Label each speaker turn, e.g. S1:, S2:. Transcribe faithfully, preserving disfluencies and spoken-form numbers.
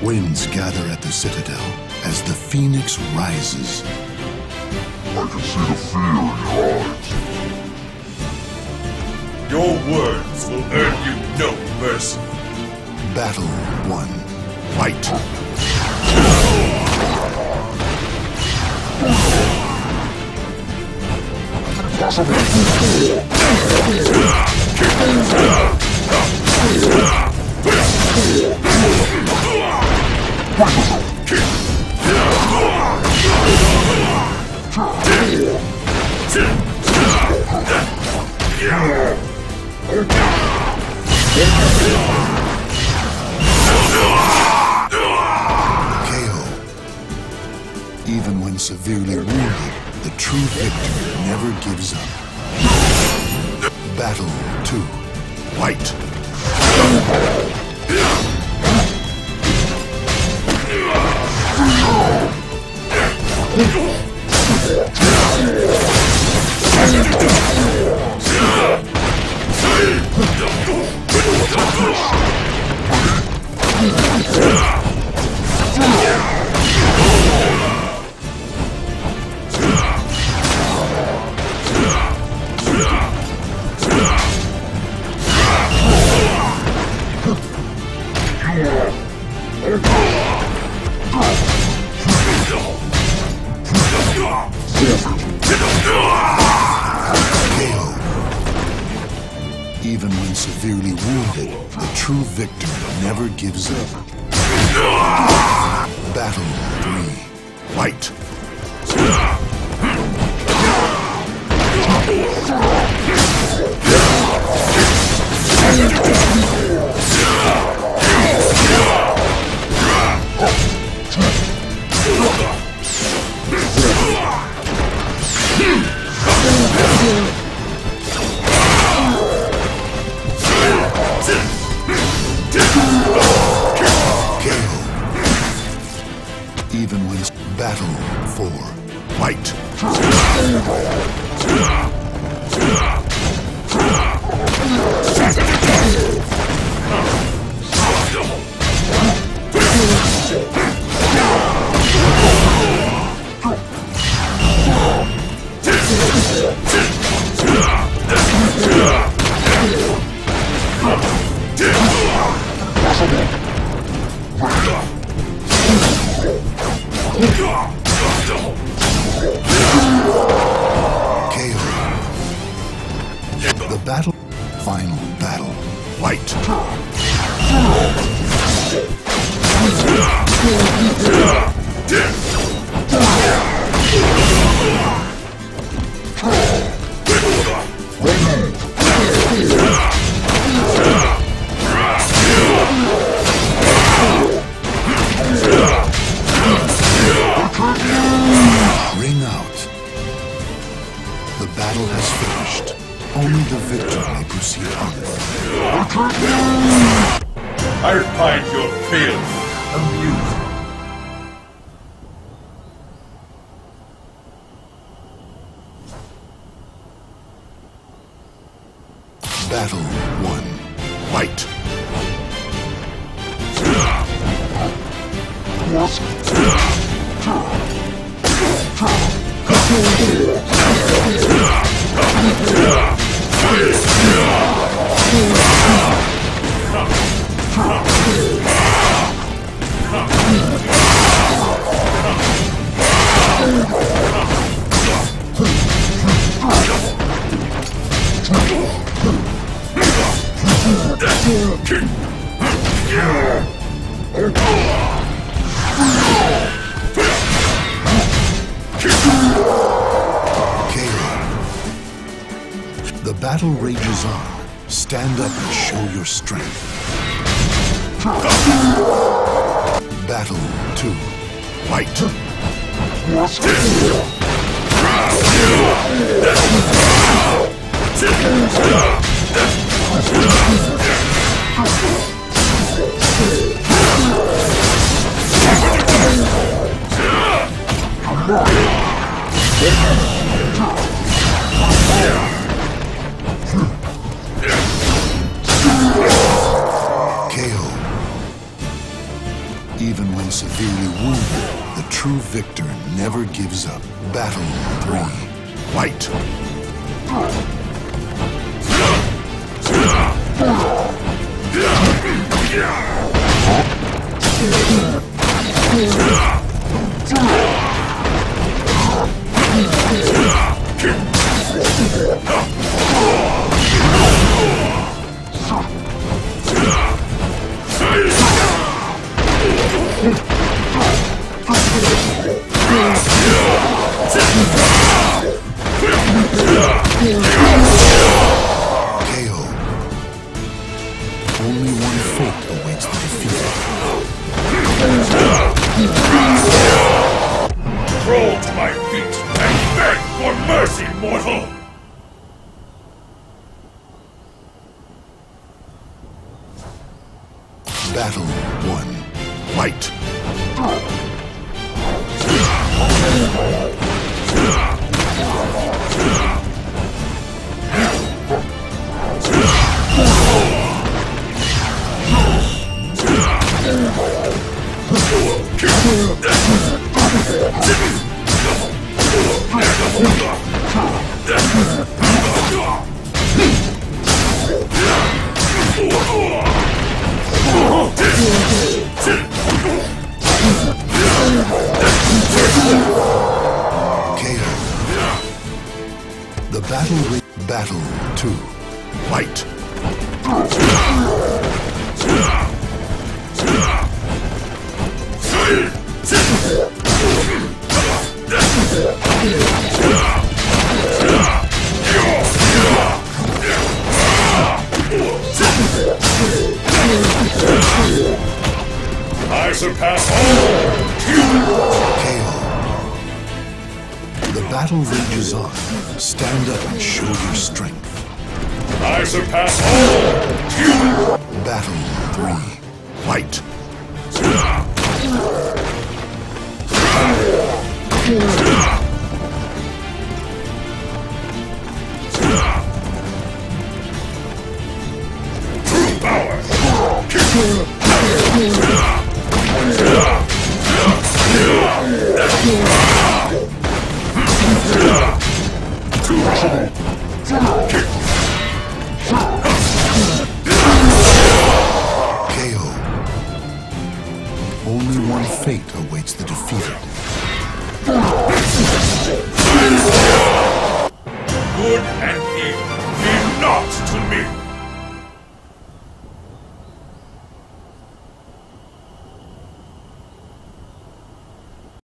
S1: Winds gather at the citadel as the phoenix rises.
S2: I can see the fear in your eyes.
S3: Your words will earn you no mercy.
S1: Battle one. Fight. Even when severely wounded, the true victor never gives up. Battle two. Fight. Even when severely wounded, the true victor never gives up. Battle three. Fight. Even when battle four. Fight. The battle, final battle, fight. Ring out. The battle has finished. Only the victor may proceed onward.
S3: I find your failure amusing.
S1: Battle one. Fight. The battle rages on. Stand up and show your strength. Battle two. Fight. Even and severely wounded, the true victor never gives up. Battle three. Fight! K O. Only one fate awaits the defeated.
S3: Crawl to my feet and beg for mercy, mortal!
S1: Battle one. Fight! K O. The battle re- Battle two. Fight!
S3: I surpass all!
S1: K O. The battle rages on. Stand up and show your strength.
S3: I surpass all!
S1: Battle three. Fight!
S3: True power!
S1: K O. Only one fate awaits the defeated.